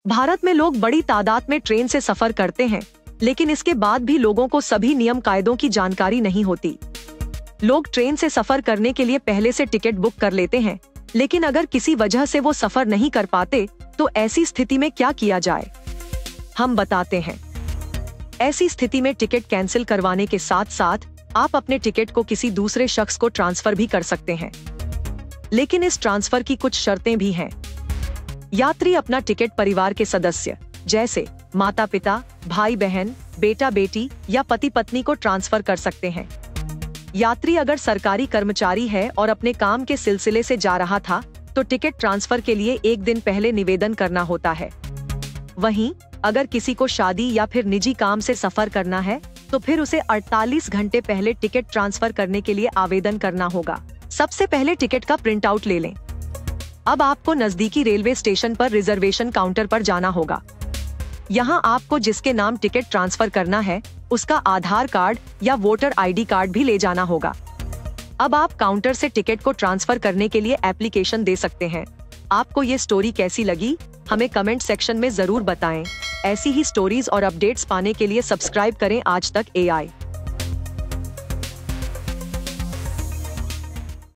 भारत में लोग बड़ी तादाद में ट्रेन से सफर करते हैं, लेकिन इसके बाद भी लोगों को सभी नियम कायदों की जानकारी नहीं होती। लोग ट्रेन से सफर करने के लिए पहले से टिकट बुक कर लेते हैं, लेकिन अगर किसी वजह से वो सफर नहीं कर पाते तो ऐसी स्थिति में क्या किया जाए, हम बताते हैं। ऐसी स्थिति में टिकट कैंसिल करवाने के साथ साथ आप अपने टिकट को किसी दूसरे शख्स को ट्रांसफर भी कर सकते हैं, लेकिन इस ट्रांसफर की कुछ शर्तें भी हैं। यात्री अपना टिकट परिवार के सदस्य जैसे माता पिता, भाई बहन, बेटा बेटी या पति पत्नी को ट्रांसफर कर सकते हैं। यात्री अगर सरकारी कर्मचारी है और अपने काम के सिलसिले से जा रहा था तो टिकट ट्रांसफर के लिए एक दिन पहले निवेदन करना होता है। वहीं अगर किसी को शादी या फिर निजी काम से सफर करना है तो फिर उसे 48 घंटे पहले टिकट ट्रांसफर करने के लिए आवेदन करना होगा। सबसे पहले टिकट का प्रिंट आउट ले लें। अब आपको नजदीकी रेलवे स्टेशन पर रिजर्वेशन काउंटर पर जाना होगा। यहाँ आपको जिसके नाम टिकट ट्रांसफर करना है उसका आधार कार्ड या वोटर आईडी कार्ड भी ले जाना होगा। अब आप काउंटर से टिकट को ट्रांसफर करने के लिए एप्लीकेशन दे सकते हैं। आपको ये स्टोरी कैसी लगी हमें कमेंट सेक्शन में जरूर बताएं। ऐसी ही स्टोरीज और अपडेट्स पाने के लिए सब्सक्राइब करें आज तक AI।